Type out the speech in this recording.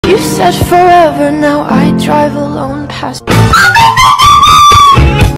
You said forever, now I drive alone past